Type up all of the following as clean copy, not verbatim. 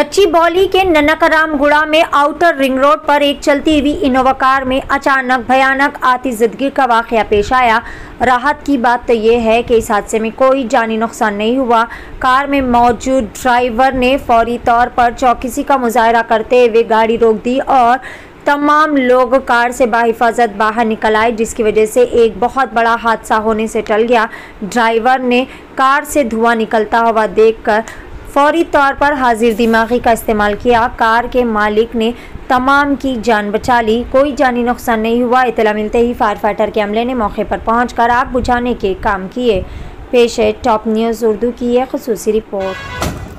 गच्चीबौली के ननकरामगुड़ा में outer ring road पर एक चलती हुई इनोवा कार में अचानक भयानक आतिशबाजी का वाकया पेश आया। राहत की बात तो ये है कि इस हादसे में कोई जानी नुकसान नहीं हुआ। कार में मौजूद ड्राइवर ने फौरी तौर पर चौकसी का मुजाहरा करते हुए गाड़ी रोक दी और तमाम लोग कार से बाहिफाजत बाहर निकल आए, जिसकी वजह से एक बहुत बड़ा हादसा होने से टल गया। ड्राइवर ने कार से धुआं निकलता हुआ देखकर फौरी तौर पर हाजिर दिमागी का इस्तेमाल किया। कार के मालिक ने तमाम की जान बचा ली, कोई जानी नुकसान नहीं हुआ। इत्तला मिलते ही फायर फाइटर के अमले ने मौके पर पहुंचकर आग बुझाने के काम किए। पेश है टॉप न्यूज़ उर्दू की यह ख़ुसूसी रिपोर्ट।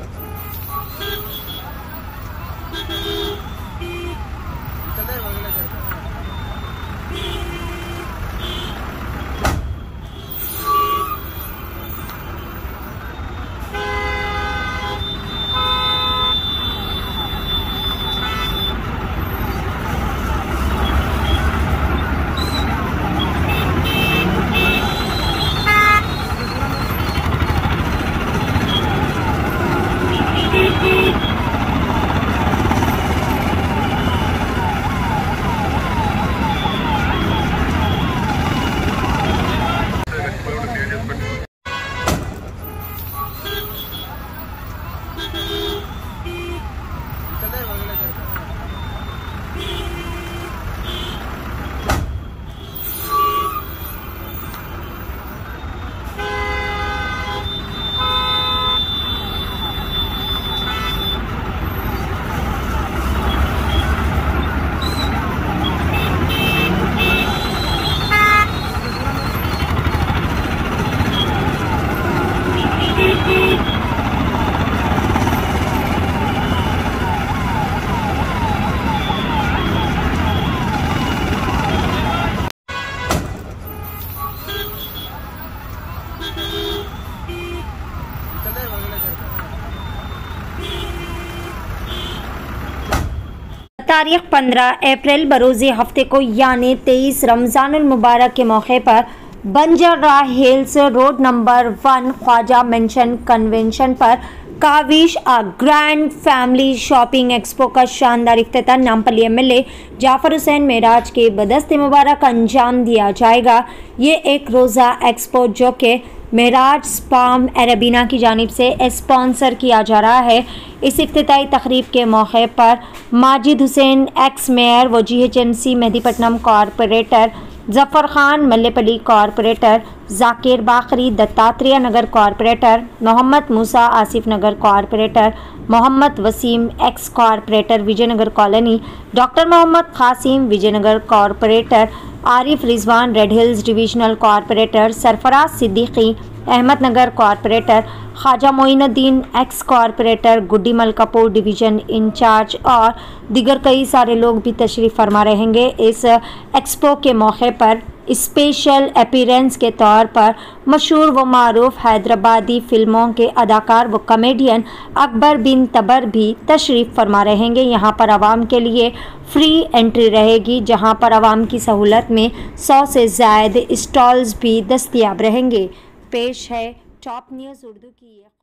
तारीख 15 अप्रैल बरोज़ हफ्ते को यानी 23 रमज़ानुल मुबारक के मौके पर Banjara Hills road number 1 Khwaja mansion convention पर Kavish a grand family shopping expo का शानदार इफ्तिताह नामपल्ली एमएलए जाफर हुसैन मेराज के बदस्ते मुबारक अंजाम दिया जाएगा। ये एक रोज़ा एक्सपो जो कि मेराज स्पाम अरेबिना की जानिब से स्पॉन्सर किया जा रहा है। इस इफ्तिताही तकरीब के मौके पर माजिद हुसैन एक्स मेयर व GHMC Mehdipatnam corporator, Zafar Khan Mallepally corporator, Zakir Bakri Dattatreya Nagar corporator, Mohammed Musa Asif Nagar corporator, Mohammed Waseem ex corporator Vijayanagar colony, doctor Mohammed Qasim Vijayanagar corporator, Arif Rizwan Red Hills divisional corporator, Sarfaraz Siddiqui Ahmednagar corporator, Khwaja Moinuddin ex corporator Guddi Malkapur division incharge और दीगर कई सारे लोग भी तशरीफ़ फरमा रहेंगे। इस एक्सपो के मौके पर स्पेशल अपीयरेंस के तौर पर मशहूर व मारूफ हैदराबादी फिल्मों के अदाकार व कॉमेडियन अकबर बिन तबर भी तशरीफ़ फरमा रहेंगे। यहाँ पर आवाम के लिए फ्री एंट्री रहेगी, जहाँ पर आवाम की सहूलत में 100 से ज़ायद स्टॉल्स भी दस्तयाब रहेंगे। पेश है टॉप न्यूज़ उर्दू की